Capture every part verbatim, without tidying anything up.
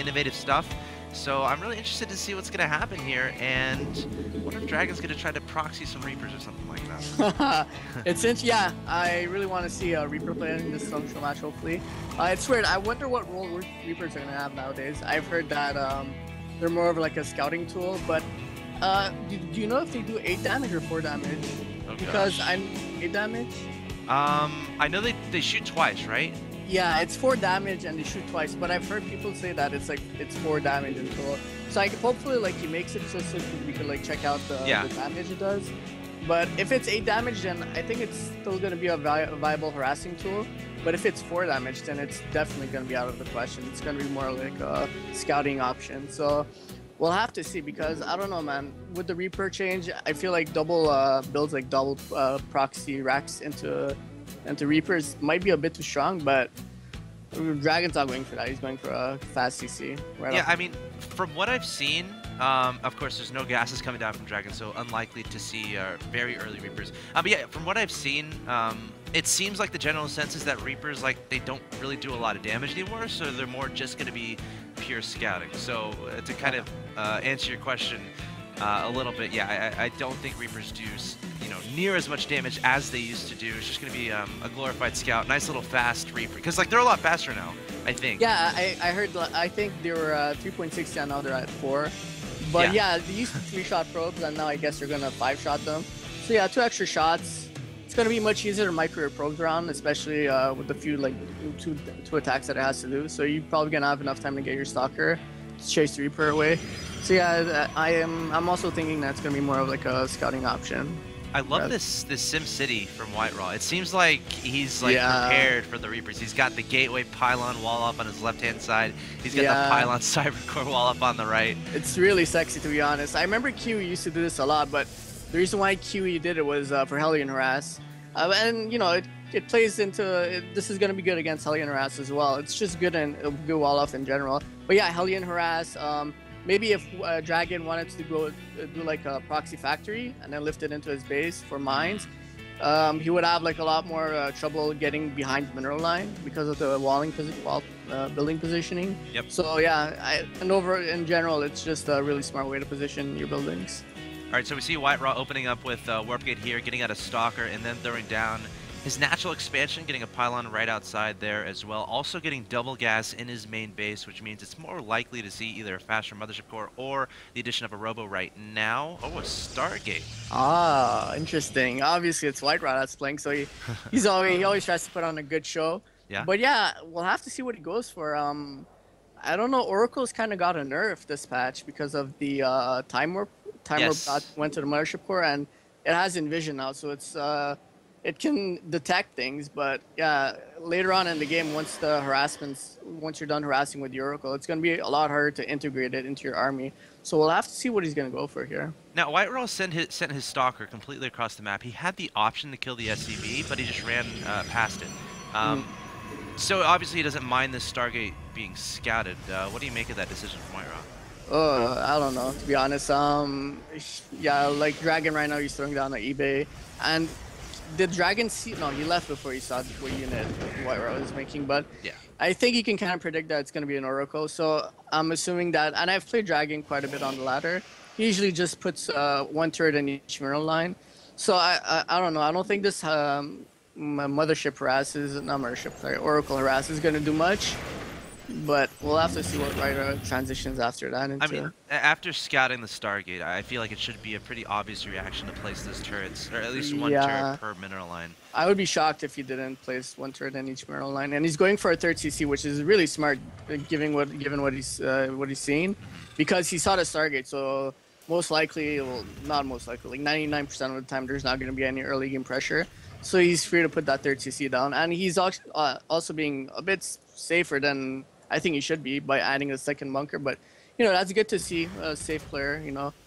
innovative stuff. So I'm really interested to see what's going to happen here, and what if Dragon's going to try to proxy some Reapers or something like that? It's since yeah, I really want to see a Reaper play in this social match. Hopefully, uh, it's weird. I wonder what role Reapers are gonna have nowadays. I've heard that um, they're more of like a scouting tool, but uh, do, do you know if they do eight damage or four damage? Oh, because gosh. I'm eight damage. Um, I know they they shoot twice, right? Yeah, it's four damage and they shoot twice, but I've heard people say that it's like it's four damage in total. So I hopefully like he makes it so simple we can like check out the, Yeah. the damage it does. But if it's eight damage, then I think it's still gonna be a, vi a viable harassing tool. But if it's four damage, then it's definitely gonna be out of the question. It's gonna be more like a scouting option. So we'll have to see, because I don't know, man. With the Reaper change, I feel like double uh, builds like double uh, proxy racks into into Reapers might be a bit too strong, but Dragon's not going for that. He's going for a fast C C. Right Yeah, off. I mean, from what I've seen, um, of course, there's no gases coming down from Dragon, so unlikely to see uh, very early Reapers. Uh, but yeah, from what I've seen, um, it seems like the general sense is that Reapers, like, they don't really do a lot of damage anymore, so they're more just going to be pure scouting. So uh, to kind of uh, answer your question uh, a little bit, yeah, I, I don't think Reapers do, you know, near as much damage as they used to do. It's just going to be um, a glorified scout, nice little fast Reaper, because like they're a lot faster now, I think. Yeah, I, I heard. I think they were uh, three point six, and now they're at four. But Yeah. yeah, they used to three-shot probes, and now I guess they're gonna five-shot them. So yeah, two extra shots. It's gonna be much easier to micro your probes around, especially uh, with the few like two two attacks that it has to do. So you're probably gonna have enough time to get your stalker, to chase the Reaper away. So yeah, I am. I'm also thinking that's gonna be more of like a scouting option. I love Rather- this this Sim City from White Raw. It seems like he's like Yeah. prepared for the Reapers. He's got the Gateway Pylon wall up on his left hand side. He's got Yeah. the Pylon Cybercore wall up on the right. It's really sexy, to be honest. I remember Kiwi used to do this a lot, but the reason why Kiwi did it was uh, for Hellion Harass. Uh, and, you know, it, it plays into... It, this is going to be good against Hellion Harass as well. It's just good and uh, good wall-off in general. But yeah, Hellion Harass... Um, maybe if uh, Dragon wanted to go uh, do like a proxy factory and then lift it into his base for mines, um, he would have like a lot more uh, trouble getting behind the mineral line because of the walling posi wall uh, building positioning. Yep. So yeah, I, and over in general, it's just a really smart way to position your buildings. All right, so we see White Raw opening up with uh, Warp Gate here, getting out a Stalker, and then throwing down his natural expansion, getting a Pylon right outside there as well. Also getting double gas in his main base, which means it's more likely to see either a faster Mothership Core or the addition of a Robo right now. Oh, a Stargate. Ah, interesting. Obviously, it's White Rod that's playing, so he, he's always he always tries to put on a good show. Yeah. But yeah, we'll have to see what he goes for. Um, I don't know. Oracle's kind of got a nerf this patch because of the uh, time warp. Time Yes. warp got, went to the Mothership Core, and it has Envision now, so it's uh, it can detect things. But yeah, later on in the game, once the harassments, once you're done harassing with the Oracle, it's gonna be a lot harder to integrate it into your army. So we'll have to see what he's gonna go for here. Now, White Raw sent his, sent his Stalker completely across the map. He had the option to kill the S C V, but he just ran uh, past it. Um, Mm. So obviously he doesn't mind this Stargate being scouted. Uh, what do you make of that decision from White Raw? Uh, I don't know, to be honest. Um, yeah, like Dragon right now, he's throwing down on eBay, and did Dragon see? No, he left before he saw what unit White Raw was making. But Yeah. I think you can kind of predict that it's going to be an Oracle. So I'm assuming that, and I've played Dragon quite a bit on the ladder. He usually just puts uh, one turret in each mineral line. So I, I, I don't know. I don't think this um, Mothership harass is not Mothership, sorry, Oracle harass is going to do much. But we'll have to see what Ryder transitions after that into. I mean, a- after scouting the Stargate, I feel like it should be a pretty obvious reaction to place those turrets, or at least one Yeah. turret per mineral line. I would be shocked if he didn't place one turret in each mineral line, and he's going for a third C C, which is really smart, uh, given what given what he's uh, what he's seen, because he saw the Stargate. So most likely, well, not most likely, like ninety-nine percent of the time, there's not going to be any early game pressure. So he's free to put that third C C down, and he's also uh, also being a bit safer than I think he should be by adding a second bunker. But you know, that's good to see a safe player. You know.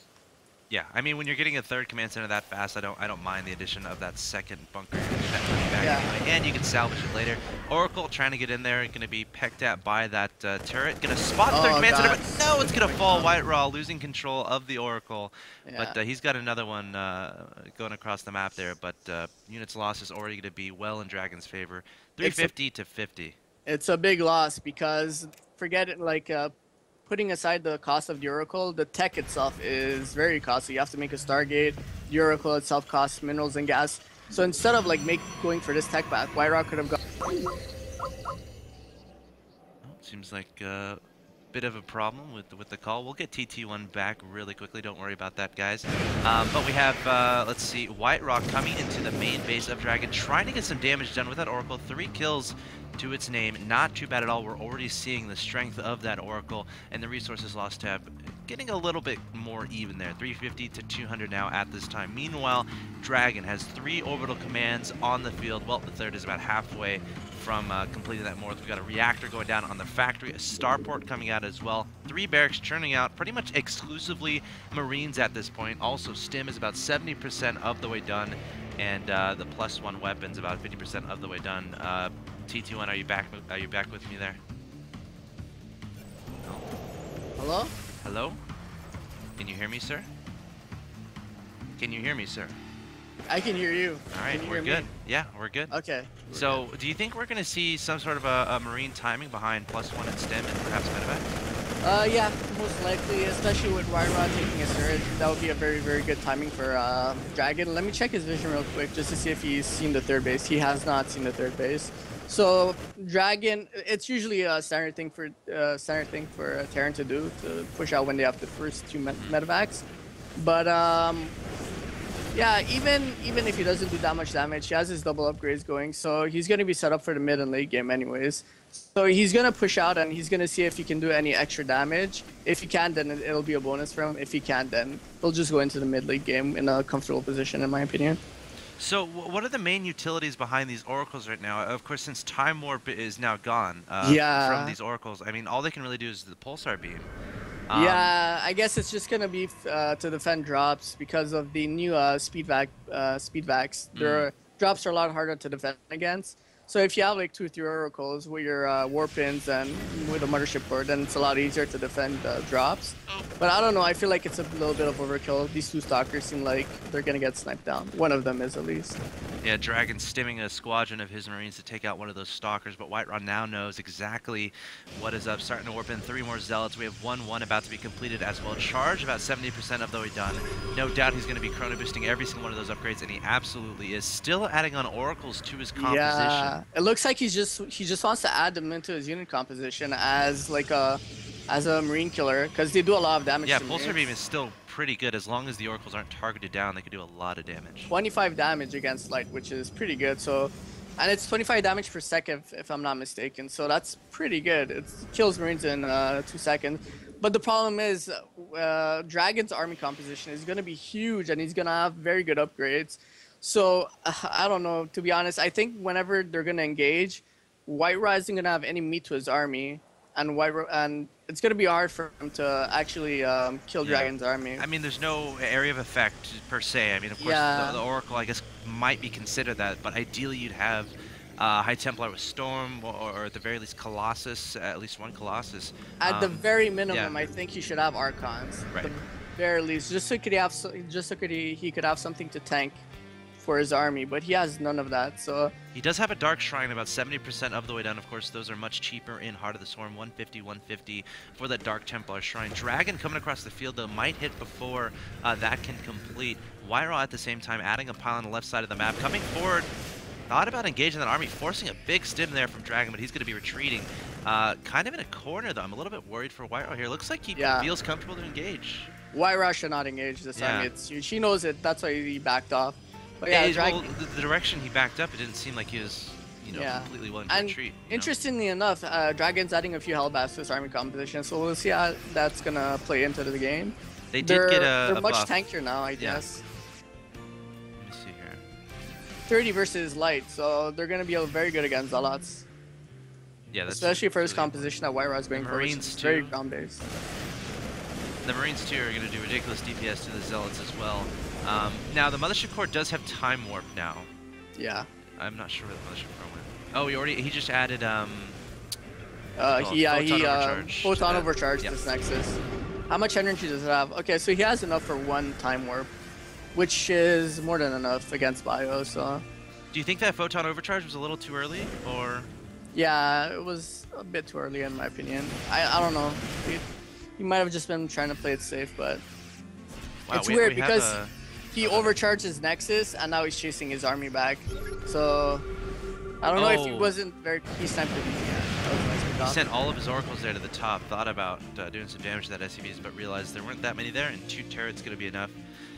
Yeah, I mean, when you're getting a third command center that fast, I don't, I don't mind the addition of that second bunker. That coming back Yeah. anyway, and you can salvage it later. Oracle trying to get in there, going to be pecked at by that uh, turret. Going to spot the third Oh, command center, God. but no, it's going to fall. White Raw losing control of the Oracle, Yeah. but uh, he's got another one uh, going across the map there. But uh, units lost is already going to be well in Dragon's favor, three fifty to fifty. It's a big loss because forget it, like uh, putting aside the cost of the Oracle, the tech itself is very costly. You have to make a Stargate. The Oracle itself costs minerals and gas. So instead of like make going for this tech path, White Rock could have gone. Seems like a bit of a problem with the, with the call. We'll get T T one back really quickly. Don't worry about that, guys. Um, but we have, uh, let's see, White Rock coming into the main base of Dragon, trying to get some damage done with that Oracle. Three kills to its name. Not too bad at all. We're already seeing the strength of that Oracle, and the resources lost tab getting a little bit more even there. three fifty to two hundred now at this time. Meanwhile, Dragon has three orbital commands on the field. Well, the third is about halfway from uh, completing that north. We've got a reactor going down on the factory, a starport coming out as well. Three barracks churning out pretty much exclusively Marines at this point. Also, Stim is about seventy percent of the way done, and uh, the plus one weapons about fifty percent of the way done. Uh, T T one, are you back? Are you back with me there? Hello? Hello? Can you hear me, sir? Can you hear me, sir? I can hear you. All right, we're good. Me? Yeah, we're good. Okay. We're so, good. do you think we're going to see some sort of a, a Marine timing behind plus one and Stim and perhaps medevac? Uh, yeah, most likely, especially with White Rock taking a surge. That would be a very, very good timing for uh, Dragon. Let me check his vision real quick just to see if he's seen the third base. He has not seen the third base. So Dragon, it's usually a standard thing for uh, standard thing for uh, Terran to do, to push out when they have the first two med medevacs. But um, yeah, even even if he doesn't do that much damage, he has his double upgrades going, so he's gonna be set up for the mid and late game anyways. So he's gonna push out and he's gonna see if he can do any extra damage. If he can, then it'll be a bonus for him. If he can't, then he'll just go into the mid late game in a comfortable position, in my opinion. So what are the main utilities behind these oracles right now? Of course, since Time Warp is now gone uh, yeah. from these oracles, I mean, all they can really do is the pulsar beam. Um, yeah, I guess it's just gonna be uh, to defend drops because of the new uh, speed vac uh, speed vacs. Their mm. drops are a lot harder to defend against. So if you have like two or three oracles with your uh, warpins and with a mothership core, then it's a lot easier to defend uh, drops. But I don't know, I feel like it's a little bit of overkill. These two stalkers seem like they're gonna get sniped down. One of them is at least. Yeah, Dragon stimming a squadron of his Marines to take out one of those stalkers, but Whiterun now knows exactly what is up. Starting to warp in three more Zealots. We have one one about to be completed as well. Charge about seventy percent of the way done. No doubt he's gonna be chrono boosting every single one of those upgrades, and he absolutely is. Still adding on oracles to his composition. Yeah. It looks like he's just he just wants to add them into his unit composition as like a as a Marine killer because they do a lot of damage. Yeah, to Pulsar Marines. Beam is still pretty good as long as the oracles aren't targeted down. They could do a lot of damage. twenty-five damage against light, which is pretty good. So, and it's twenty-five damage per second if, if I'm not mistaken. So that's pretty good. It kills Marines in uh, two seconds. But the problem is, uh, Dragon's army composition is going to be huge, and he's going to have very good upgrades. So, uh, I don't know, to be honest. I think whenever they're going to engage, Whiterun isn't going to have any meat to his army, and White and it's going to be hard for him to actually um, kill yeah. Dragon's army. I mean, there's no area of effect per se. I mean, of course, yeah. the, the Oracle, I guess, might be considered that, but ideally you'd have uh, High Templar with Storm, or, or at the very least Colossus, at least one Colossus. At um, the very minimum, yeah. I think he should have Archons. Right. At the very least, just so he could have, just so could he, he could have something to tank for his army, but he has none of that. So he does have a Dark Shrine about seventy percent of the way done. Of course, those are much cheaper in Heart of the Swarm. one fifty, one fifty for that Dark Templar Shrine. Dragon coming across the field though might hit before uh, that can complete. Wyra at the same time adding a pile on the left side of the map, coming forward. Thought about engaging that army, forcing a big stim there from Dragon, but he's going to be retreating. Uh, kind of in a corner though. I'm a little bit worried for Wyra here. Looks like he yeah. feels comfortable to engage. Wyra should not engage this yeah. army. It's she knows it. That's why he backed off. But yeah, it, Dragon... well, the, the direction he backed up, it didn't seem like he was, you know, yeah. completely willing to and retreat. Interestingly know? enough, uh, Dragon's adding a few Hellbats to his army composition, so we'll see how that's gonna play into the game. They did they're, get a They're a much buff. tankier now, I Yeah. guess. Let me see here. thirty versus light, so they're gonna be very good against Zealots. Yeah, that's especially for his really composition that Wyra is going for, which Marines is very too. ground based. The Marines too are going to do ridiculous D P S to the Zealots as well. Um, now the Mothership Core does have Time Warp now. Yeah. I'm not sure where the Mothership Core went. Oh, he already he just added um. Uh, he yeah Photon he uh, Overcharge photon to overcharged yep. this Nexus. How much energy does it have? Okay, so he has enough for one Time Warp, which is more than enough against Bio. So. Do you think that Photon Overcharge was a little too early, or? Yeah, it was a bit too early in my opinion. I I don't know. He, he might have just been trying to play it safe, but Wow, it's we, weird we have because a- he overcharged his Nexus and now he's chasing his army back. So I don't know if he Oh. wasn't very peacetime to be. Yeah, that was nice pick He off. sent all of his oracles there to the top. Thought about uh, doing some damage to that S C Vs, but realized there weren't that many there, and two turrets going to be enough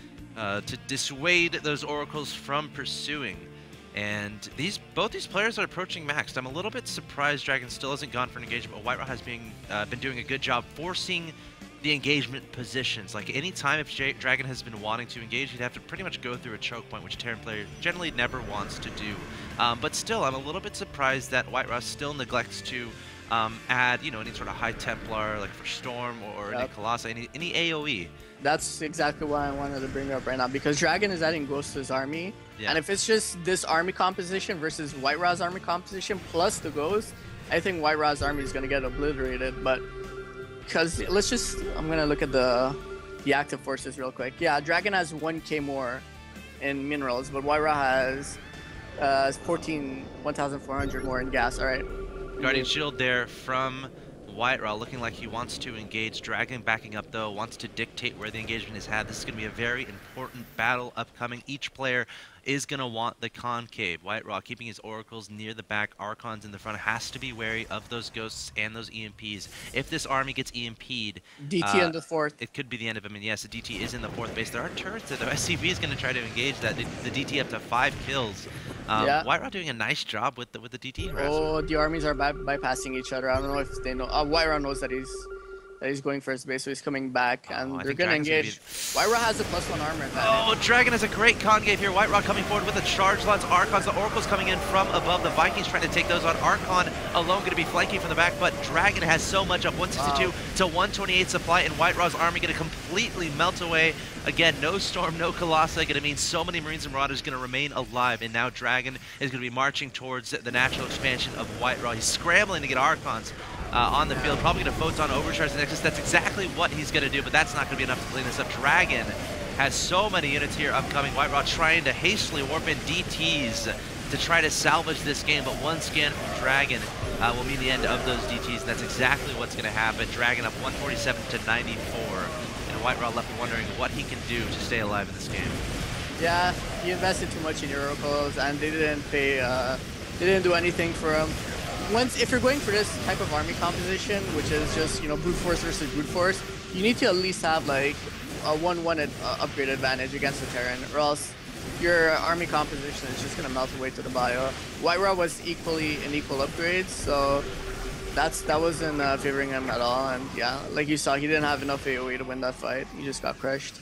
uh, to dissuade those oracles from pursuing. And these both these players are approaching maxed. I'm a little bit surprised Dragon still hasn't gone for an engagement, but Whiterot has been uh, been doing a good job forcing the engagement positions. Like any time if J Dragon has been wanting to engage, he'd have to pretty much go through a choke point, which Terran player generally never wants to do. Um, but still, I'm a little bit surprised that Whiterot still neglects to um, add, you know, any sort of high Templar, like for Storm or Yep. any Colossi, any, any A O E. That's exactly why I wanted to bring it up right now because Dragon is adding Ghost to his army, Yeah. and if it's just this army composition versus White Ra's army composition plus the Ghost, I think White Ra's army is gonna get obliterated. But because let's just, I'm gonna look at the the active forces real quick. Yeah, Dragon has one K more in minerals, but White Ra has uh, fourteen, one thousand four hundred more in gas. All right. Guardian Shield there from Whiterot, looking like he wants to engage. Dragon backing up though, wants to dictate where the engagement is had. This is going to be a very important battle upcoming. Each player is going to want the concave. Whiterot keeping his oracles near the back, Archons in the front, has to be wary of those ghosts and those E M Ps. If this army gets E M P'd, D T uh, in the fourth. it could be the end of him. And yes, the D T is in the fourth base. There are turrets that the S C V is going to try to engage that. The, the D T up to five kills. Um, Yeah. Whiterot doing a nice job with the with the D T harasser. Oh, the armies are by bypassing each other. I don't know if they know. Uh, White Ra knows that he's that he's going first base, so he's coming back, and Oh, I they're think gonna Dragon's gonna engage. White Ra has a plus one armor advantage. Oh, Dragon has a great concave here. Whiterot coming forward with the charge lots. Archons, the Oracles coming in from above. The Vikings trying to take those on. Archon alone going to be flanking from the back, but Dragon has so much up. one sixty-two Wow. to one twenty-eight supply, and Whiterot's army going to completely melt away. Again, no Storm, no Colossi. Going to mean so many Marines and Marauders going to remain alive, and now Dragon is going to be marching towards the natural expansion of Whiterot. He's scrambling to get Archons Uh, on the field, probably going to Photon overcharge the Nexus. That's exactly what he's going to do, but that's not going to be enough to clean this up. Dragon has so many units here upcoming. Whiterot trying to hastily warp in D Ts to try to salvage this game, but one scan from Dragon uh, will mean the end of those D Ts, and that's exactly what's going to happen. Dragon up one forty-seven to ninety-four, and Whiterot left wondering what he can do to stay alive in this game. Yeah, he invested too much in your oracles, and they didn't pay. Uh, they didn't do anything for him. Once, if you're going for this type of army composition, which is just you know brute force versus brute force, you need to at least have like a one-one uh, upgrade advantage against the Terran, or else your army composition is just gonna melt away to the bio. White Ra was equally in equal upgrades, so that's that wasn't uh, favoring him at all. And yeah, like you saw, he didn't have enough A O E to win that fight. He just got crushed.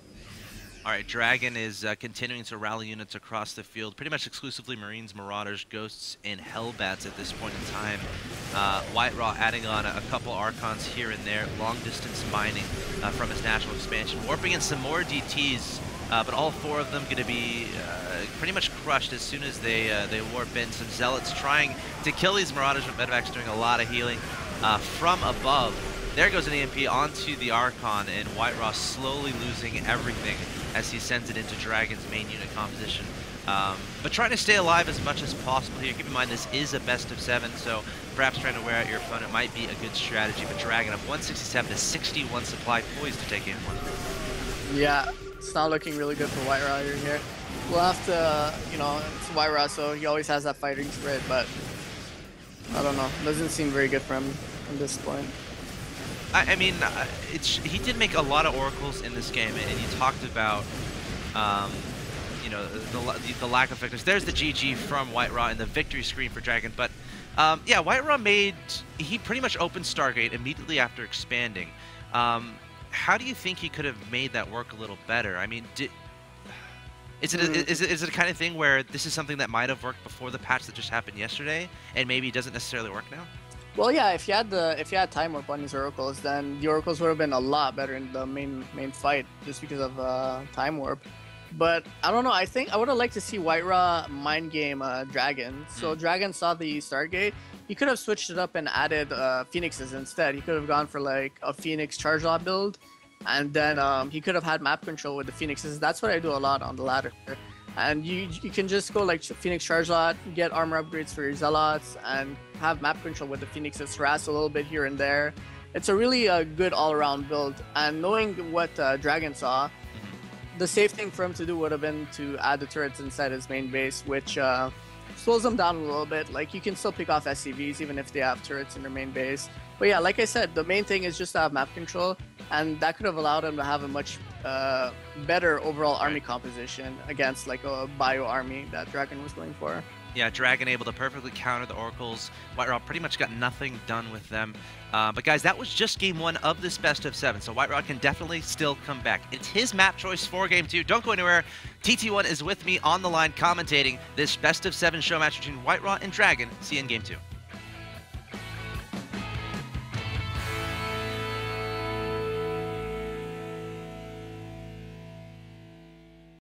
All right, Dragon is uh, continuing to rally units across the field, pretty much exclusively Marines, Marauders, Ghosts, and Hellbats at this point in time. Uh, Whiterot adding on a, a couple Archons here and there, long-distance mining uh, from his natural expansion, warping in some more D Ts, uh, but all four of them going to be uh, pretty much crushed as soon as they uh, they warp in. Some Zealots trying to kill these Marauders, but Medevac's doing a lot of healing uh, from above. There goes an E M P onto the Archon, and Whiterot slowly losing everything as he sends it into Dragon's main unit composition. Um, but trying to stay alive as much as possible here. Keep in mind this is a best of seven, so perhaps trying to wear out your opponent might be a good strategy. But Dragon up one sixty-seven to sixty-one supply, poised to take game one. Yeah, it's not looking really good for White Ra here. We'll have to, uh, you know, it's White Ra, so he always has that fighting spirit, but I don't know. Doesn't seem very good for him at this point. I, I mean, uh, it's he did make a lot of oracles in this game, and you talked about, um, you know, the, the, the lack of victors. There's the G G from Whiterot and the victory screen for Dragon. But um, yeah, Whiterot made he pretty much opened Stargate immediately after expanding. Um, how do you think he could have made that work a little better? I mean, did, is it, a, Mm. is it is it a kind of thing where this is something that might have worked before the patch that just happened yesterday, and maybe doesn't necessarily work now? Well, yeah, if you had the if you had time warp on his oracles, then the oracles would have been a lot better in the main main fight just because of uh, time warp. But I don't know. I think I would have liked to see White Ra mind game uh, Dragon. So Mm. Dragon saw the Stargate. He could have switched it up and added uh, Phoenixes instead. He could have gone for like a Phoenix charge lot build, and then um, he could have had map control with the Phoenixes. That's what I do a lot on the ladder. And you you can just go like Phoenix Charge Lot, get armor upgrades for your Zealots, and have map control with the Phoenix's harass a little bit here and there. It's a really uh, good all-around build. And knowing what uh, Dragon saw, the safe thing for him to do would have been to add the turrets inside his main base, which uh, slows them down a little bit. Like, you can still pick off S C Vs even if they have turrets in their main base. But yeah, like I said, the main thing is just to have map control, and that could have allowed him to have a much uh, better overall army composition against like a bio army that Dragon was going for. Yeah, Dragon able to perfectly counter the Oracles. White Rod pretty much got nothing done with them. Uh, but guys, that was just game one of this best of seven, so White Rod can definitely still come back. It's his map choice for game two. Don't go anywhere. T T one is with me on the line commentating this best of seven show match between White Rod and Dragon. See you in game two.